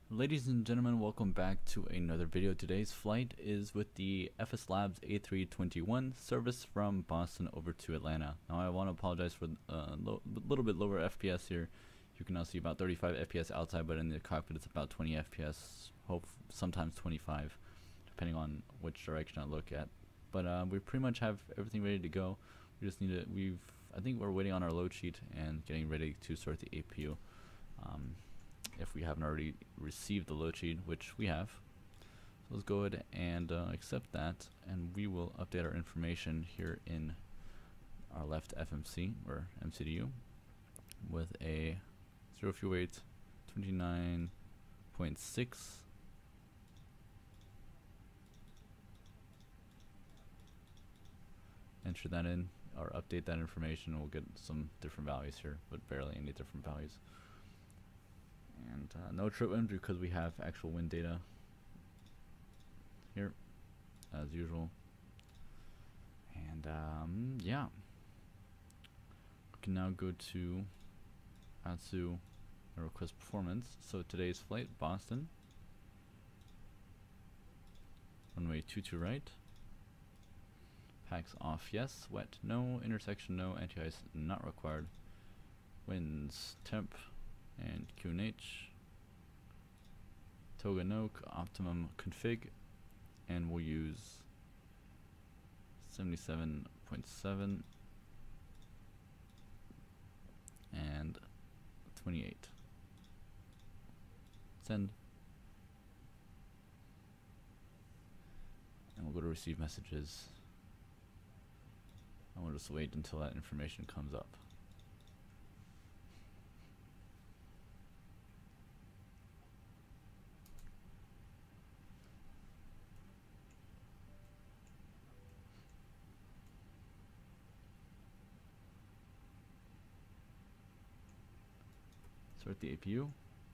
Ladies and gentlemen, welcome back to another video. Today's flight is with the FS Labs A321 service from Boston over to Atlanta. Now I want to apologize for a little bit lower FPS here. You can now see about 35 FPS outside, but in the cockpit it's about 20 FPS, sometimes 25, depending on which direction I look at. But we pretty much have everything ready to go. We just need to, I think we're waiting on our load sheet and getting ready to start the APU. If we haven't already received the load sheet, which we have. So let's go ahead and accept that, and we will update our information here in our left FMC, or MCDU, with a 0 fuel weight 29.6. Enter that in, or update that information, and we'll get some different values here, but barely any different values. And no trip wind because we have actual wind data here as usual. And yeah, we can now go to ATSU and request performance. So today's flight, Boston, runway 22 right, packs off yes, wet no, intersection no, anti-ice not required, winds temp and QNH, Toga Noke, optimum config, and we'll use 77.7 and 28. Send. And we'll go to receive messages, and we'll just wait until that information comes up. Start the APU.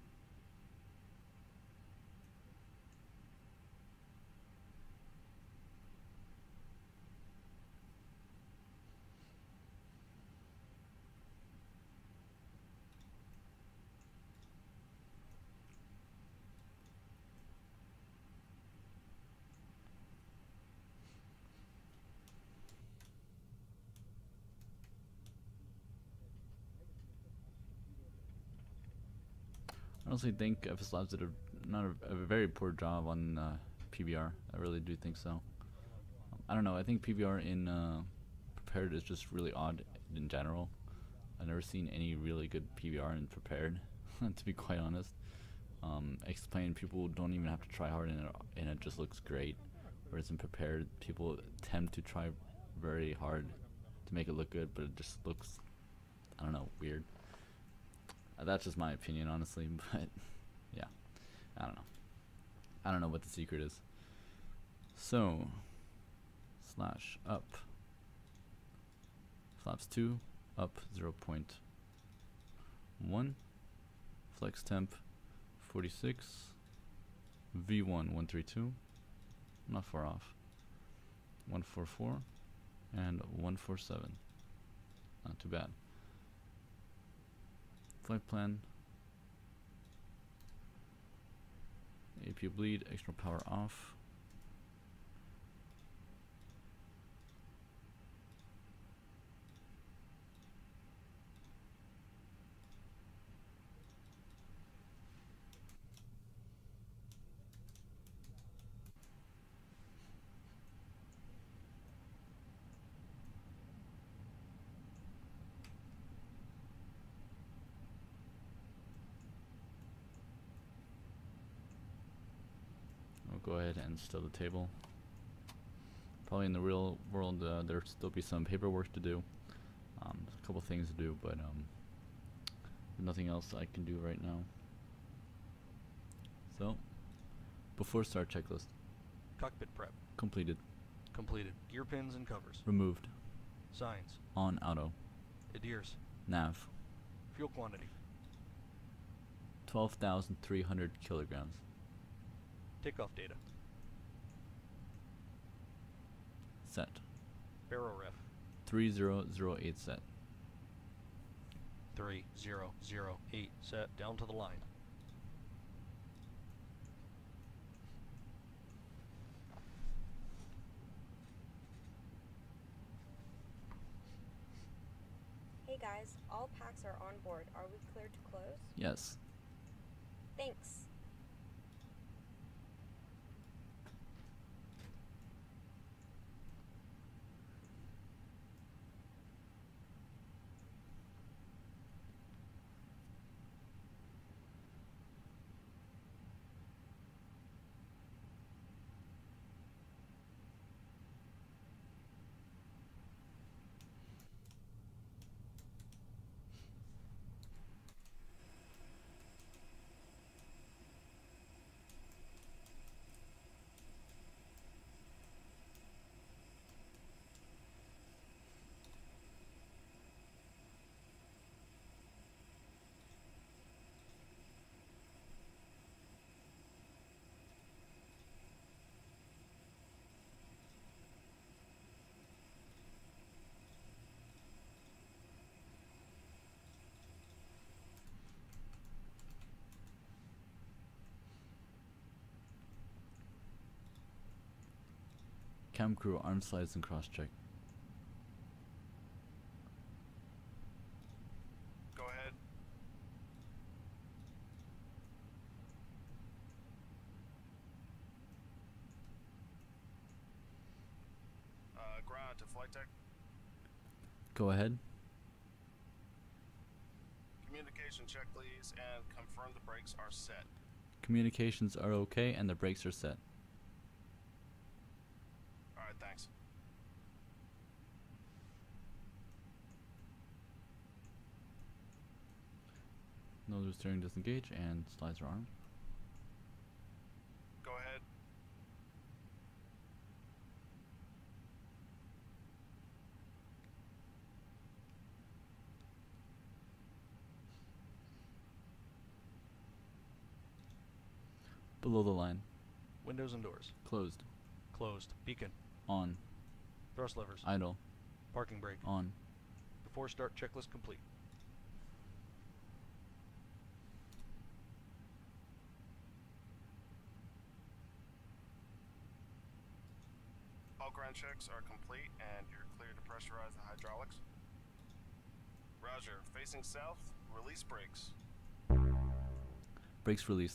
I honestly think FS Labs did a very poor job on PBR. I really do think so. I don't know. I think PBR in prepared is just really odd in general. I've never seen any really good PBR in prepared, to be quite honest. Explain, people don't even have to try hard, and it just looks great. Whereas in prepared, people attempt to try very hard to make it look good, but it just looks, I don't know, weird. That's just my opinion, honestly, but yeah, I don't know. I don't know what the secret is. So, slash up, flaps 2, up 0.1, flex temp 46, V1 132, not far off, 144, and 147, not too bad. Flight plan, APU bleed, external power off. Go ahead and still the table. Probably in the real world there'll still be some paperwork to do, a couple things to do, but nothing else I can do right now. So, before start checklist. Cockpit prep. Completed. Completed. Gear pins and covers. Removed. Signs. On auto. Adheres. Nav. Fuel quantity. 12,300 kilograms. Takeoff data. Set. Baro ref. 3008 set. 3008 set down to the line. guys, all packs are on board. Are we clear to close? Yes. Thanks. Cam crew arm slides and cross check. Go ahead. Ground to flight deck. Go ahead. Communication check, please, and confirm the brakes are set. Communications are okay and the brakes are set. Alright, thanks. Nose steering disengage and slides are armed. Go ahead. Below the line. Windows and doors. Closed. Closed. Beacon. On. Thrust levers. Idle. Parking brake. On. Before start checklist complete. All ground checks are complete and you're clear to pressurize the hydraulics. Roger. Facing south, release brakes. Brakes released.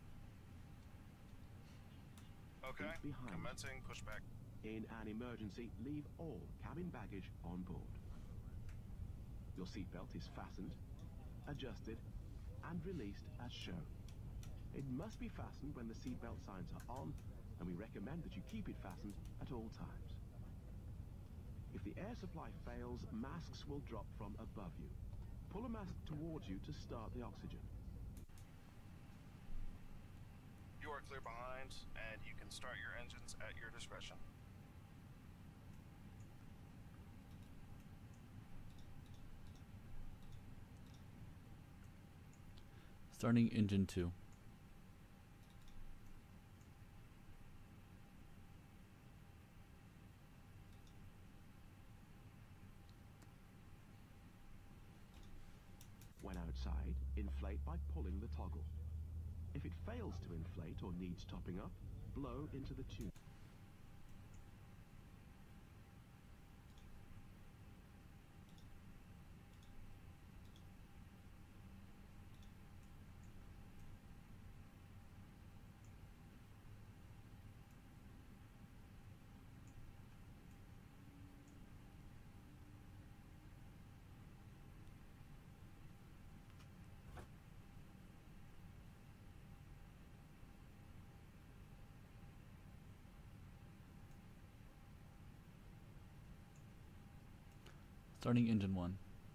Okay. Behind. Commencing pushback. In an emergency, leave all cabin baggage on board. Your seatbelt is fastened, adjusted, and released as shown. It must be fastened when the seatbelt signs are on, and we recommend that you keep it fastened at all times. If the air supply fails, masks will drop from above you. Pull a mask towards you to start the oxygen. You are clear behind, and you can start your engines at your discretion. Starting engine 2. When outside, inflate by pulling the toggle. If it fails to inflate or needs topping up, blow into the tube. Starting engine 1.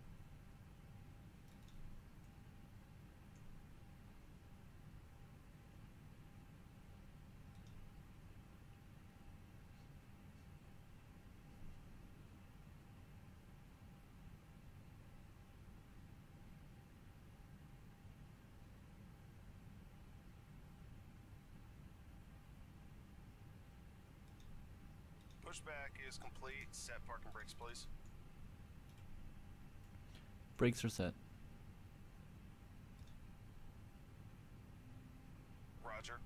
Pushback is complete. Set parking brakes, please. Brakes are set. Roger.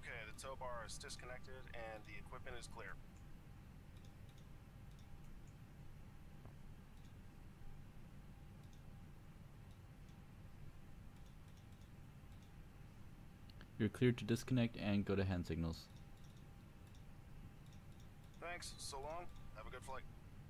Okay, the tow bar is disconnected and the equipment is clear. You're cleared to disconnect and go to hand signals. Thanks, so long. Have a good flight.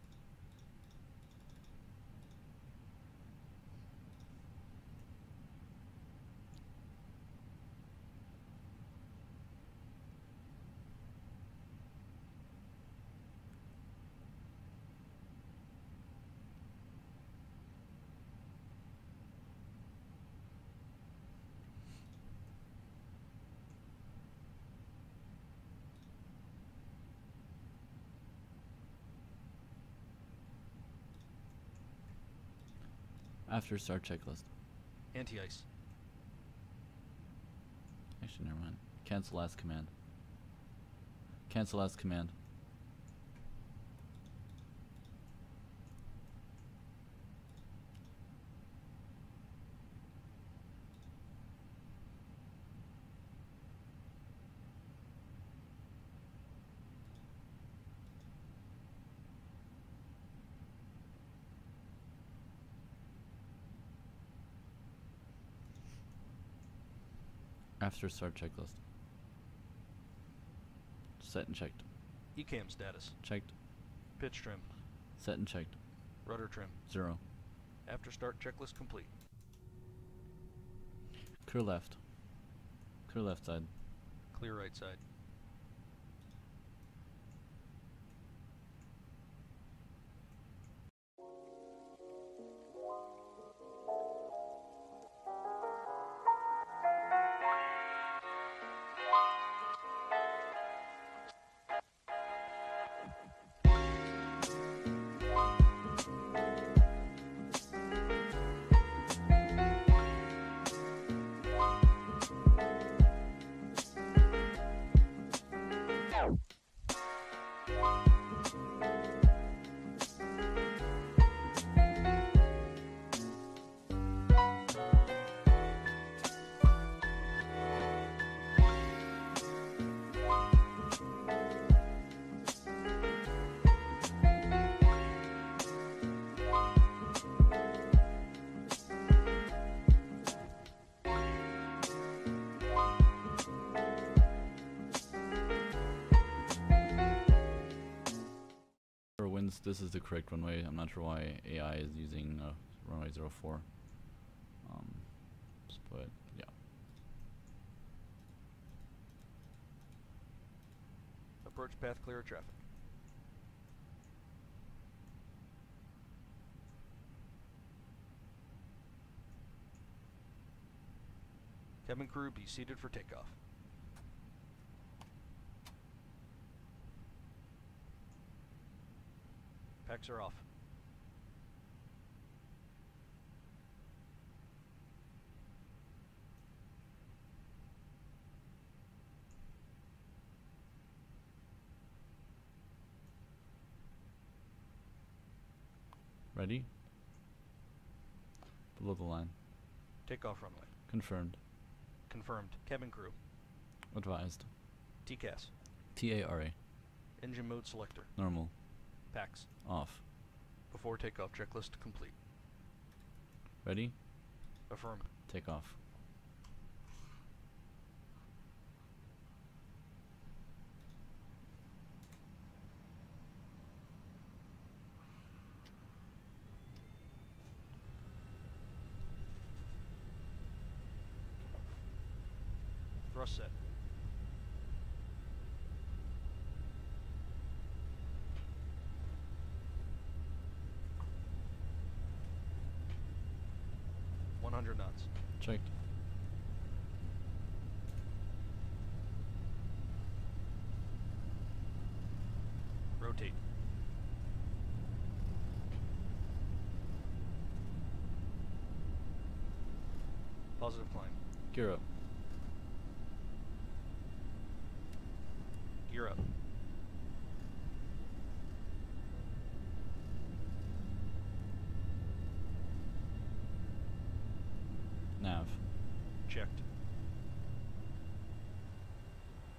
After start checklist. Anti-ice. Actually, never mind. Cancel last command. Cancel last command. After start checklist. Set and checked. ECAM status. Checked. Pitch trim. Set and checked. Rudder trim. 0. After start checklist complete. Clear left. Clear left side. Clear right side. This is the correct runway. I'm not sure why AI is using runway 04. But yeah. Approach path clear of traffic. Cabin crew, be seated for takeoff. Packs are off. Ready? Below the line. Takeoff runway. Confirmed. Confirmed. Cabin crew. Advised. TCAS. TARA. Engine mode selector. Normal. Packs. Off. Before takeoff checklist complete. Ready? Affirm. Take off. Thrust set. Knots. Checked. Rotate. Positive climb. Gear up. Gear up. Nav. Checked.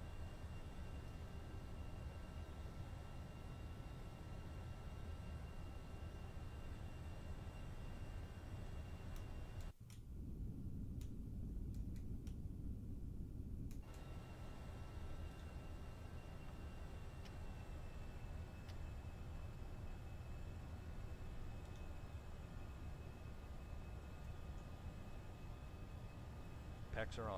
Packs are on.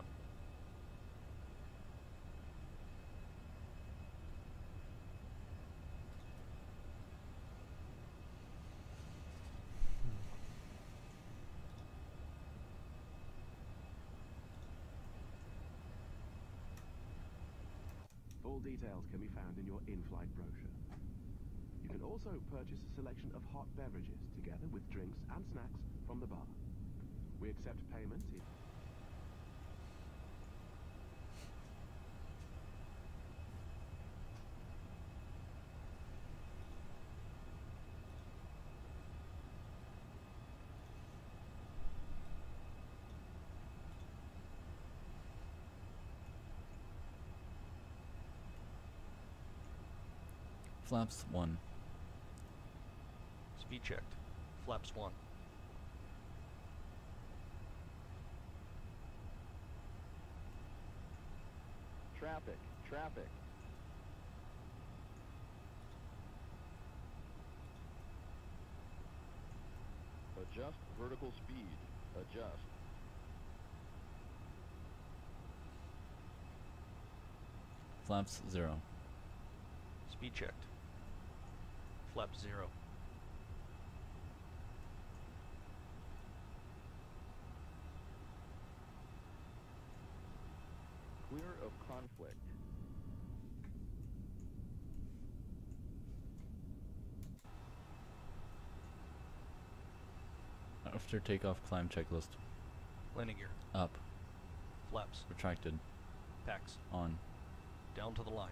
Full details can be found in your in-flight brochure. You can also purchase a selection of hot beverages together with drinks and snacks from the bar. We accept payment in... Flaps 1. Speed checked. Flaps 1. Traffic, traffic. Adjust vertical speed. Adjust. Flaps 0. Speed checked. Flaps 0. Clear of conflict. After takeoff, climb checklist. Landing gear. Up. Flaps. Retracted. Packs. On. Down to the line.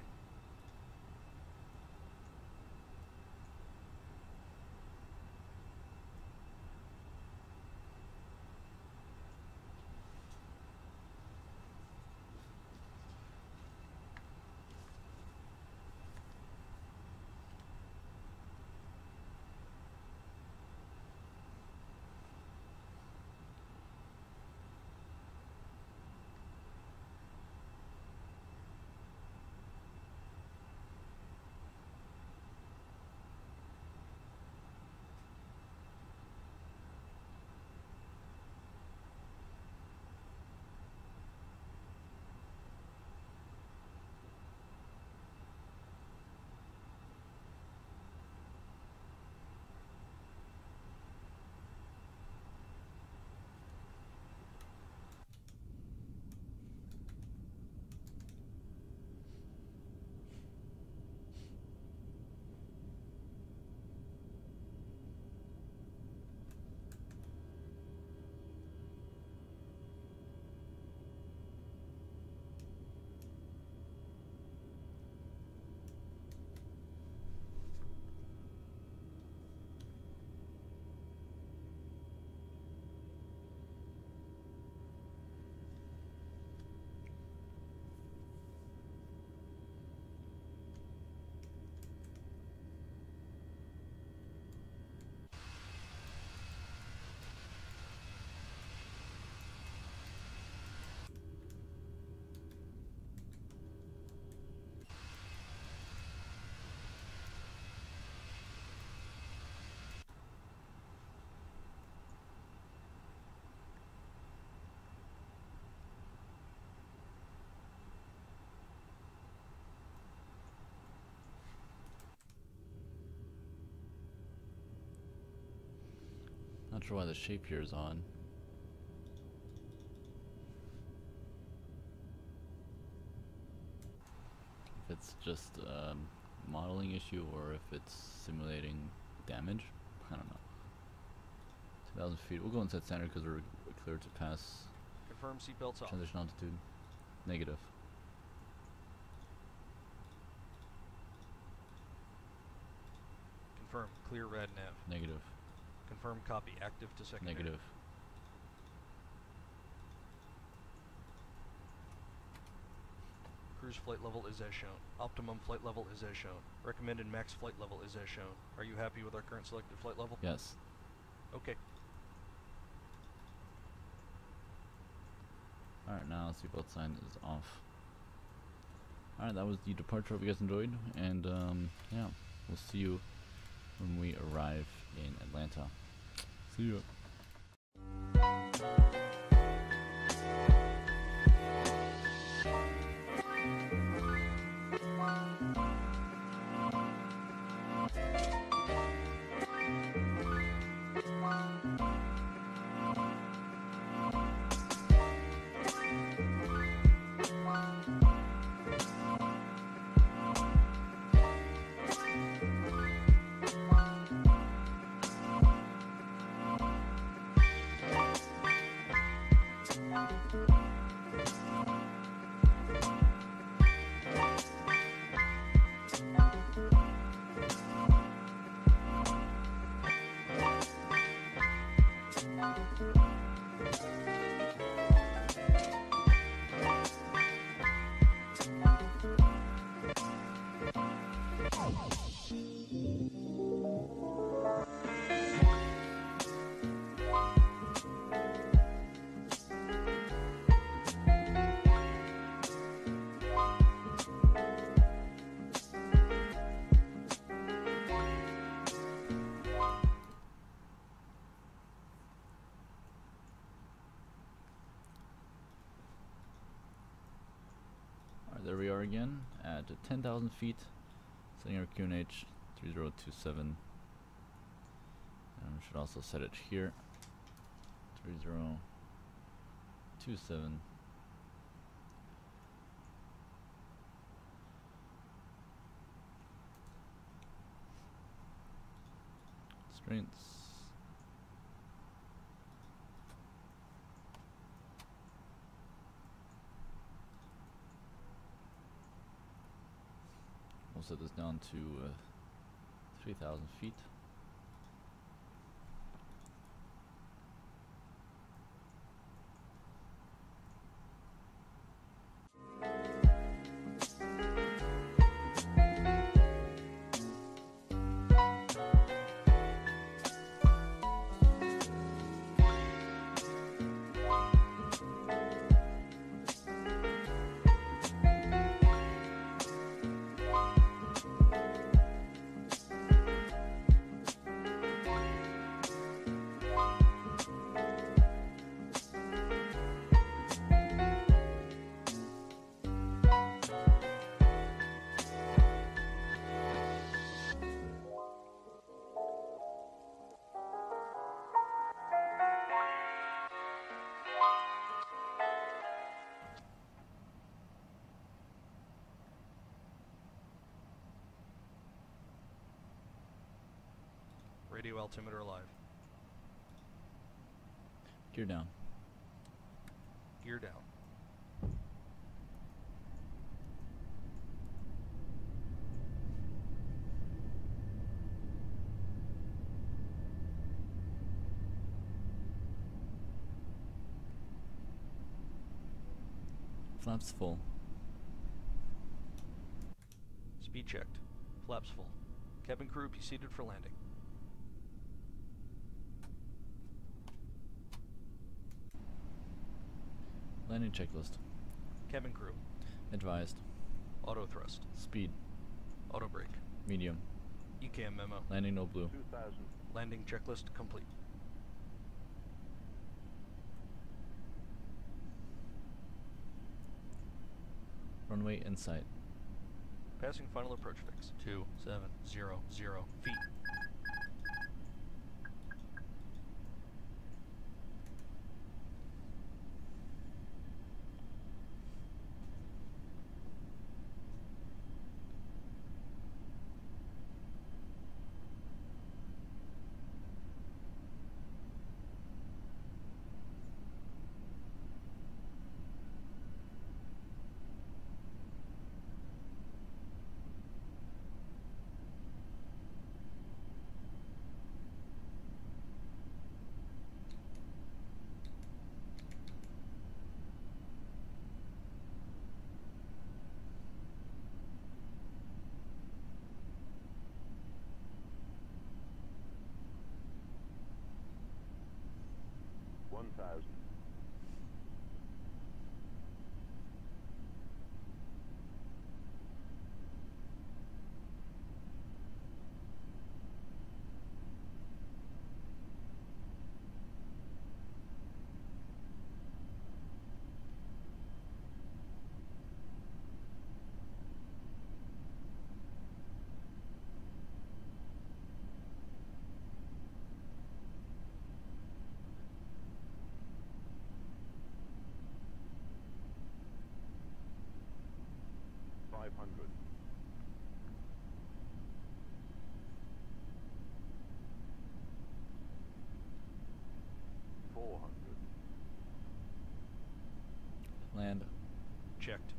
Not sure why the shape here is on. If it's just a modeling issue or if it's simulating damage, I don't know. 2,000 feet. We'll go inside center because we're clear to pass. Confirm seatbelts off. Transition altitude. Negative. Confirm. Clear rad nav. Negative. Confirm copy. Active to secondary. Negative. Cruise flight level is as shown. Optimum flight level is as shown. Recommended max flight level is as shown. Are you happy with our current selected flight level? Yes. Okay. Alright, now seatbelt sign is off. Alright, that was the departure. Hope you guys enjoyed. And yeah, we'll see you when we arrive in Atlanta. See ya. There we are again at 10,000 feet, setting our QNH 3027. And we should also set it here, 3027. Strengths. We'll set this down to 3,000 feet. Radio altimeter alive. Gear down. Gear down. Flaps full. Speed checked. Flaps full. Cabin crew, be seated for landing. Landing checklist. Cabin crew. Advised. Auto thrust. Speed. Auto brake. Medium. ECAM memo. Landing no blue. 2000. Landing checklist complete. Runway in sight. Passing final approach fix. 2700 feet. One thousand. 500. 400. Land. Checked.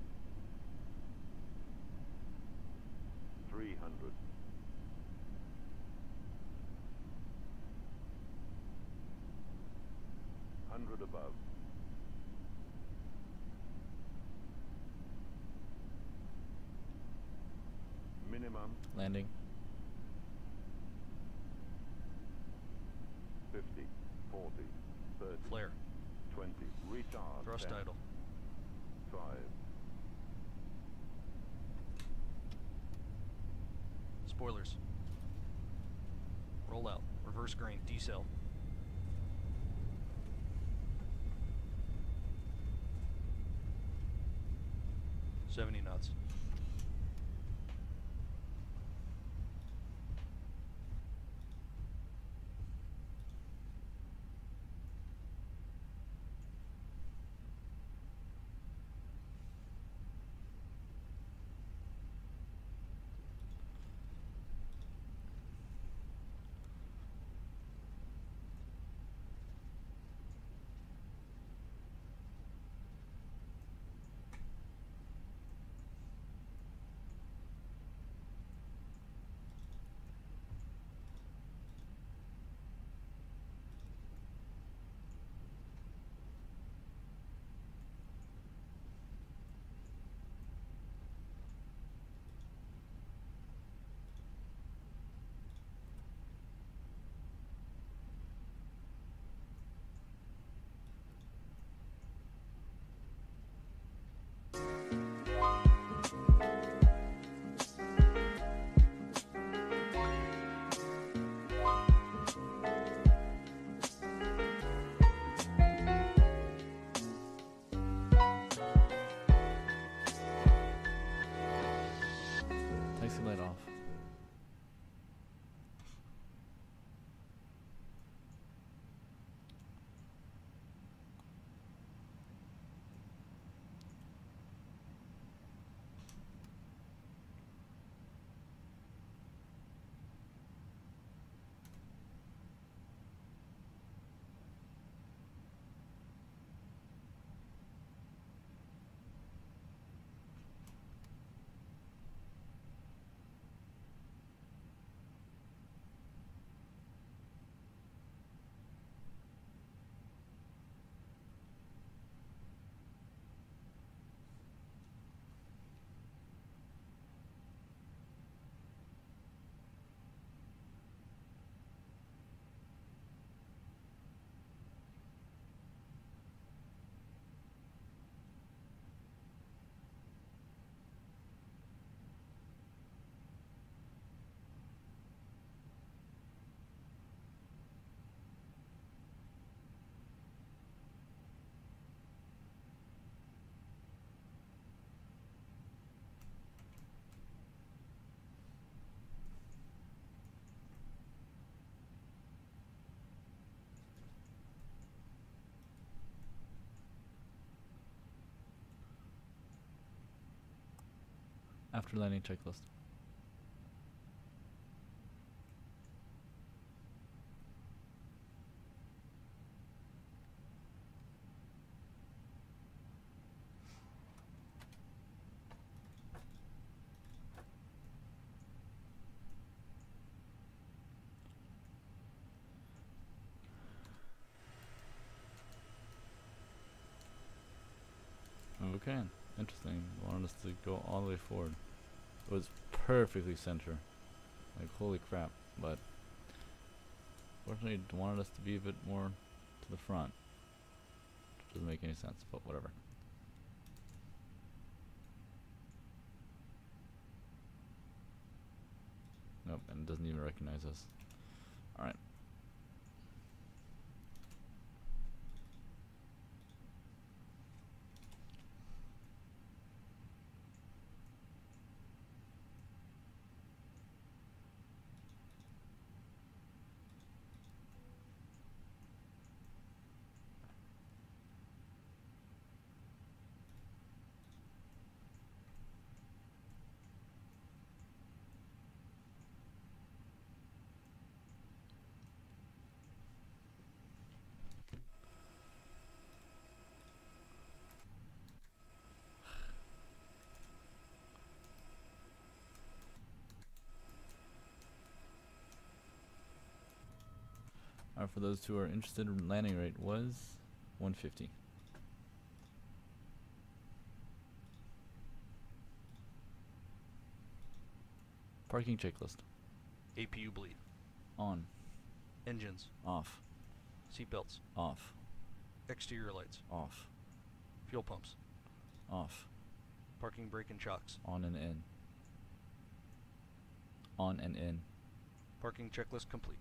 300. 100. 500 above. Minimum Landing. 50, 40, 30, Flare. 20. Retard. Thrust 10, idle. 5. Spoilers. Roll out. Reverse grain. Decel. $70 knots. Taxi light off. After landing checklist. Okay, interesting. Wanted us to go all the way forward. It was perfectly center. Like, holy crap. But fortunately it wanted us to be a bit more to the front. Which doesn't make any sense, but whatever. Nope, and it doesn't even recognize us. Alright. For those who are interested, landing rate was 150. Parking checklist. APU bleed. On. Engines. Off. Seatbelts. Off. Exterior lights. Off. Fuel pumps. Off. Parking brake and shocks. On and in. On and in. Parking checklist complete.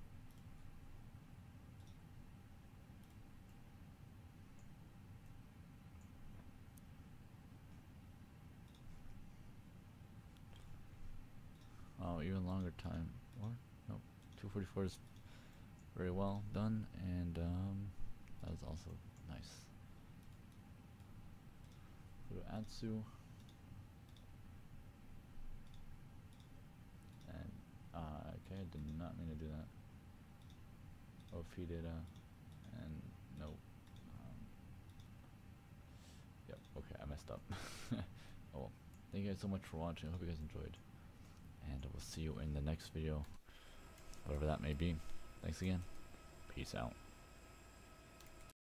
Oh, even longer time. What? Nope. 244 is very well done, and that was also nice. Go to Atsu. And okay, I did not mean to do that. Oh, feed data, and nope. Yep. Okay, I messed up. Oh well. Thank you guys so much for watching. I hope you guys enjoyed. And we'll see you in the next video, whatever that may be. Thanks again. Peace out.